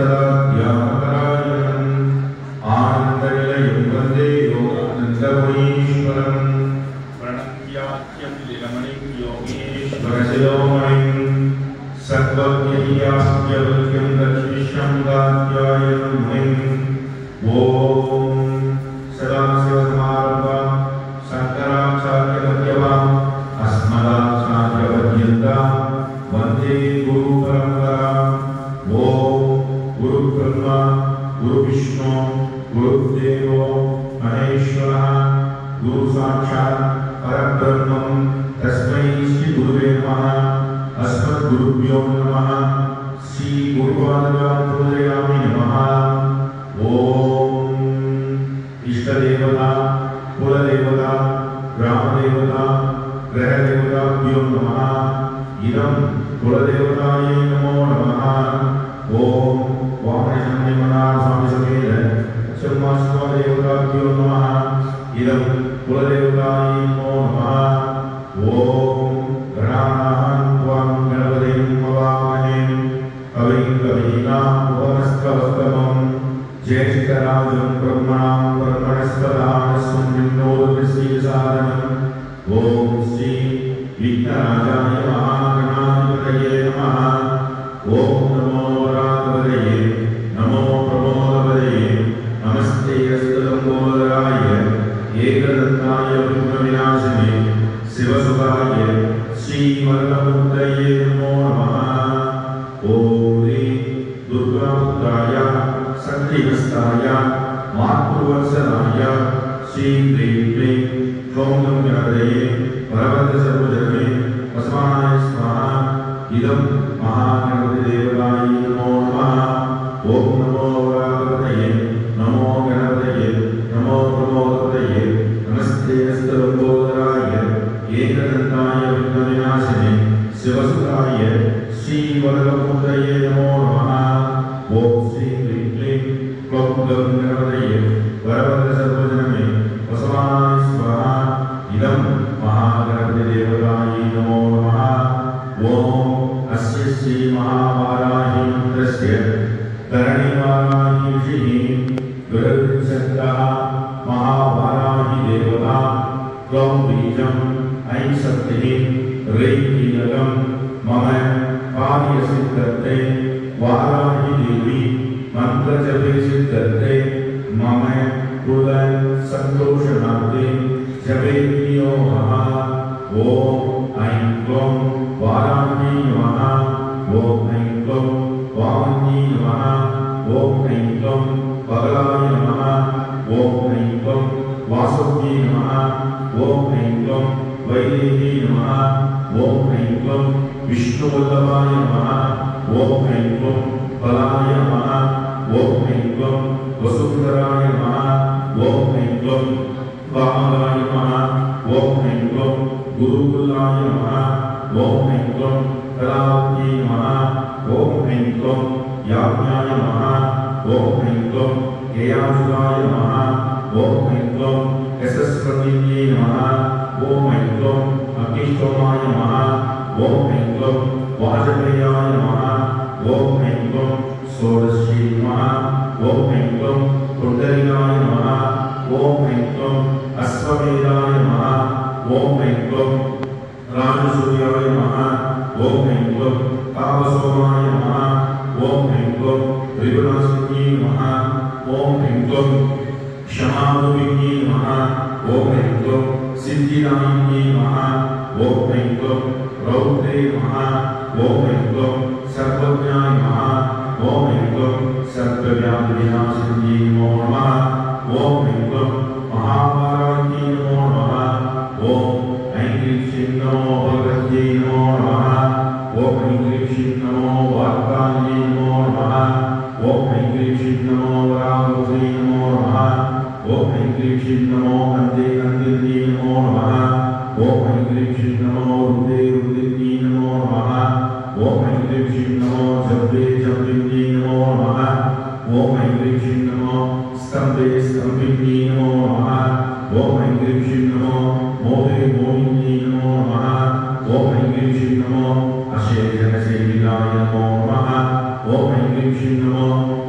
Om Shri Namo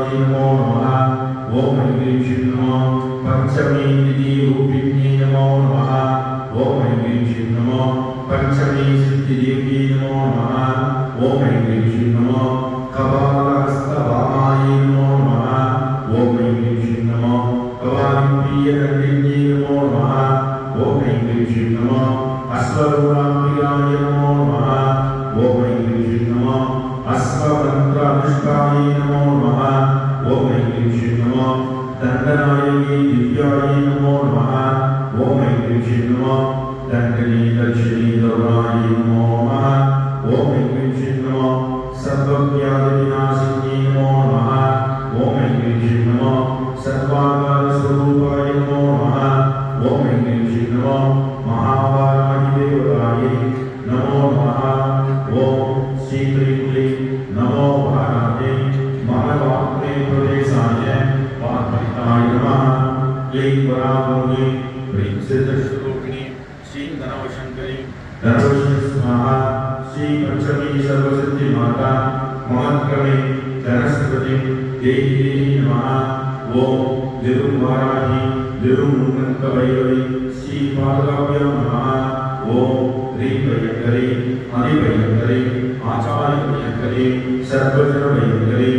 नमो नमः ओम ऐं श्री नमो पंचमी निधि रूपिण्ये नमो नमः ओम ऐं श्री नमो पंचमी सिद्धि देवी नमो नमः ओम ऐं श्री नमो कपालहस्तवामायै नमो नमः ओम ऐं श्री नमो कपालप्रियकण्डिन्ये नमो नमः ओम ऐं श्री नमो अश्वरूपाम्बिकाय नमो नमः ओम ऐं श्री नमो अश्वमन्त्रानुष्ठाय नमो नमः ओम ऐं श्री नमो दण्डनायकी दिव्याय नमो नमः ओम ऐं श्री नमो दण्डिनी दक्षिणी दौराय नमो नमः ओम ऐं श्री नमो सर्वव्याधिविनाशिनी नमो नमः ओम ऐं श्री नमो सर्वाकारस्वरूपाय नमो नमः ओम ऐं श्री नमो महावाराहिदेवताय नमो नमः ओम श्री क्लीं नमो वाराहे मानवात्मे प्रवेशाय वाग्भक्ताय नमः क्लीं वराहोगे क्लीं सिद्धस्वरूपिणी श्री धनवशंकरी धनवशी स्वाहा श्री पंचमी सर्वसिद्धि माता महत्क्रमे धनस्पति देवी नमः ओम दिरुवाराहि दिरुमुन्नतवैरवि श्री पादकाभ्यां नमः ओम ह्रीं भयंकरी अधिभयंकरी आचार्यभयंकरी सर्वजनभयंकरी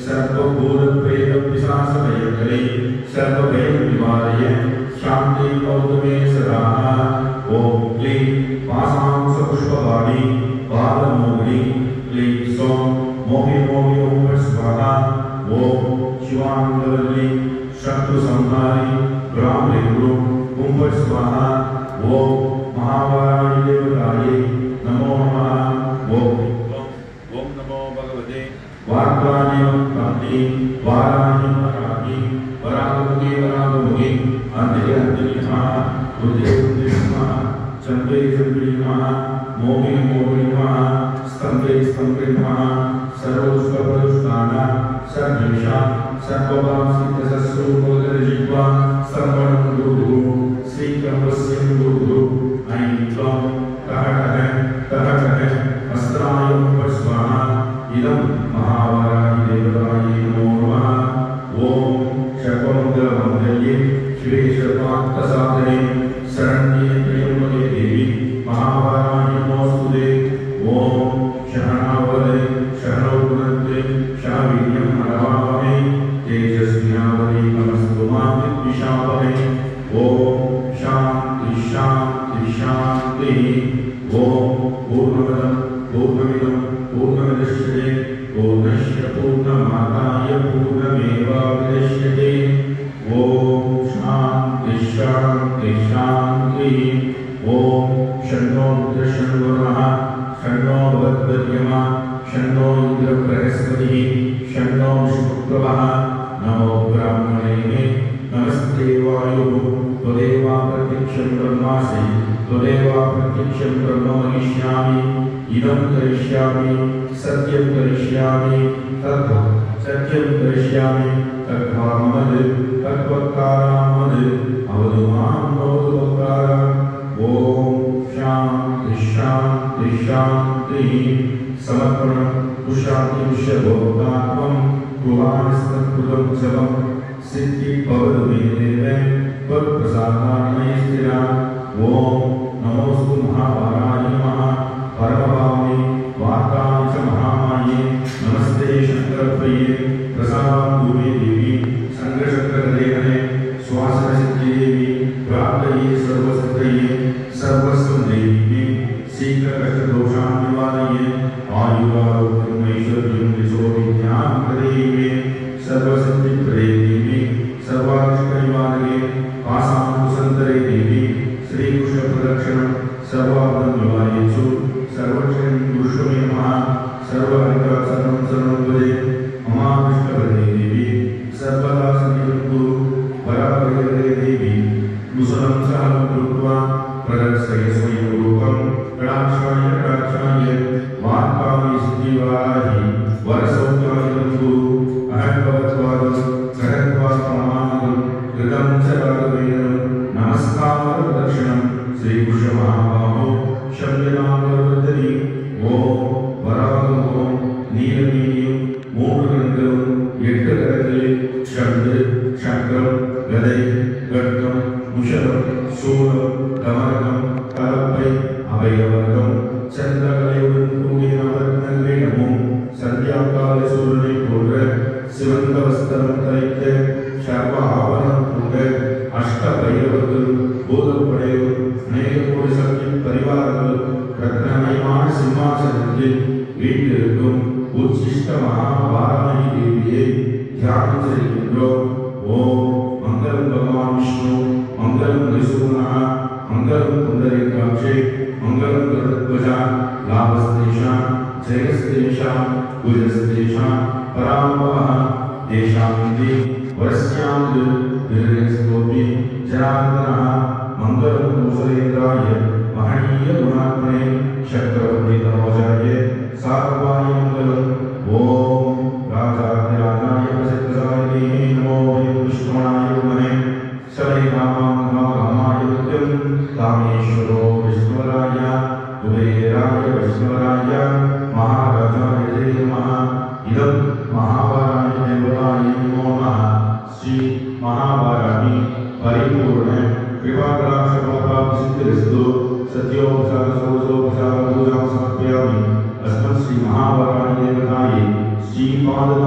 सर्वभूतप्रेतपिशाचभयंकरी सर्वभयनिवारय शांति गौतमे सदा ओम क्लीं वासांसपुष्पवाणी बालमोहिनी क्लीं सौं मोहि मोहि ओम स्वाहा ओम शिवानंदवल्ली शत्रुसंहारी ब्राह्मणी गुरु ओम स्वाहा ओम महावाराहिदेवताय नमो नमः ओम नमो भगवते वार्तानि वाराहि वराहि वरागमुखे वरागमुखे अंधे अंधे नमः बुद्धे बुद्धे नमः चंद्रे चंद्रे नमः मोहि मोहि नमः स्तंभे स्तंभे नमः सर्वोष्पदुष्टान सर्वेषां सर्वभावसिद्धसस्वरूपगर्जित्वा सर्वं गुरु श्रीकंवस्यं गुरु ऐं त्वं कः अस्त्राय स्वाहा इदं महावाराहिदेवताय नमो नमः ओम शर्वमङ्गलमङ्गल्ये शिवे सर्वार्थसाधने शरण्ये त्र्यम्बके देवी महावाराहि नमोऽस्तुते ओम शरणावते शरणौ पुनन्ते शावीर्यं हरवावहै तेजस्विनावतीतमस्तु मा विद्विषावहै ओम शान्ति शान्ति शान्तिः ओम पूर्णमदं पूर्णमिदं पूर्णमुदच्यते पूर्णस्य पूर्णमादाय पूर्णमेवावशिष्यते ओम शान्ति शान्ति शान्तिः ओम शन्नो रुद्रशन्वरुणः शन्नो भगवद्यमा शन्नो इन्द्रबृहस्पतिः शन्नो शुक्रः नमो ब्रह्मणे नमस्ते वायुः त्वदेव प्रत्यक्षं ब्रह्मासि त्वदेव प्रत्यक्षं ब्रह्म मनिष्यामि इदं करिष्यामि सत्यं करिष्यामि तद्वत् सत्यं करिष्यामि तद्भावमद् तद्वक्तारामद् अवतु मां भवतु वक्तारम् ओम शान्ति शान्ति शान्तिः समर्पणं तुषातिविषभोक्तात्वं कुवानस्तत्कृतं जपं सिद्धिर्भवतु मे देवे त्वत्प्रसादान्मये स्थिरा ओम नमोऽस्तु महावाराहि नमः परमभावने वार्तानि च महामाये नमस्ते शङ्करप्रिये प्रसादाम्बुजे देवी सङ्घशङ्करदेहने श्वासनसिद्धिदेवी प्राप्तये सर्वसिद्धये सर्वस्वदेवी शीघ्रकष्टदोषान्निवारये आयुरारोग्यं ऐश्वर्यं यशोविद्यां प्रदेये सर्वसिद्धिप्रदे देवी सर्वारिष्टनिवारये पासाङ्कुशन्तरे देवी श्रीकृष्णप्रदक्षिणं सर्वाभरणनिवारयेषु सर्वक्षणं गुरुष्वमे नमः सर्वहरिताचरणं शरणं महाविष्णुपदे देवी सर्वदा सन्निधं कुरु वराभयदे देवी कुशलं सहलं कृत्वा प्रदर्शय स्वयं रूपं कटाक्षाय कटाक्षाय वाक्कामि सिद्धिवाराहि वरसौख्यायं कुरु अहद्भवत्वादं सहत्वात्मानन्दं कृतं च राघवेन्द्रं नमस्कारदक्षिणं श्रीकृष्णमहाबाहो शम्यनामवर्धनि ओम वराहो नीलमेनियं मूढगन्धं यट्टकरति அக்கால சூரனை போன்ற சிவந்த வஸ்திரம் தரித்த சர்வ ஆபரணம் கொண்ட அஷ்ட பைரவர்கள் பூதப்படையும் அநேக கோடி சக்தி பரிவாரங்கள் ரத்னமயமான சிம்மாசனத்தில் வீட்டிற்கும் உச்சிஷ்ட மகாபாரதி தேவியை தியானம் செய்கின்றோம். ஓம் மங்களம் பகவான் விஷ்ணு, மங்களம் ரிசுனா, மங்களம் புண்டரீகாட்சே, மங்களம் கருத்வஜா, லாபஸ்தேஷாம் ஜெயஸ்தேஷாம் குஜஸ்தேஷாம் பராம்பவः தேஷாந்தி வரஸ்யாந்தி விரேஸ்தோபி ஜனார்தனः மங்களம் மூசலேந்திராய மகனீய குணாத்மனே சக்கரவர்த்தி தனோஜாய சார்வாய மங்களம். ஓம் ராஜாதிராஜாய பிரசித்தசாயினே நமோ விஷ்ணுவாய குமரே சரைகாமாய நித்யம் காமேஸ்வரோ விஷ்ணுவராய குபேராய விஷ்ணுவராய மகாராஜாய ஜெய நமः. இதம் மகாபாராய தேவதாய நமோ நமः. ஸ்ரீ மகாபாராணி பரிபூர்ண कृपाकटाक्षफलप्राप्तिसिद्धिरस्तु. सत्योपचारसोपचारपूजां समर्पयामि. अस्मत् श्री महाभाराणी देवतायै श्रीपाद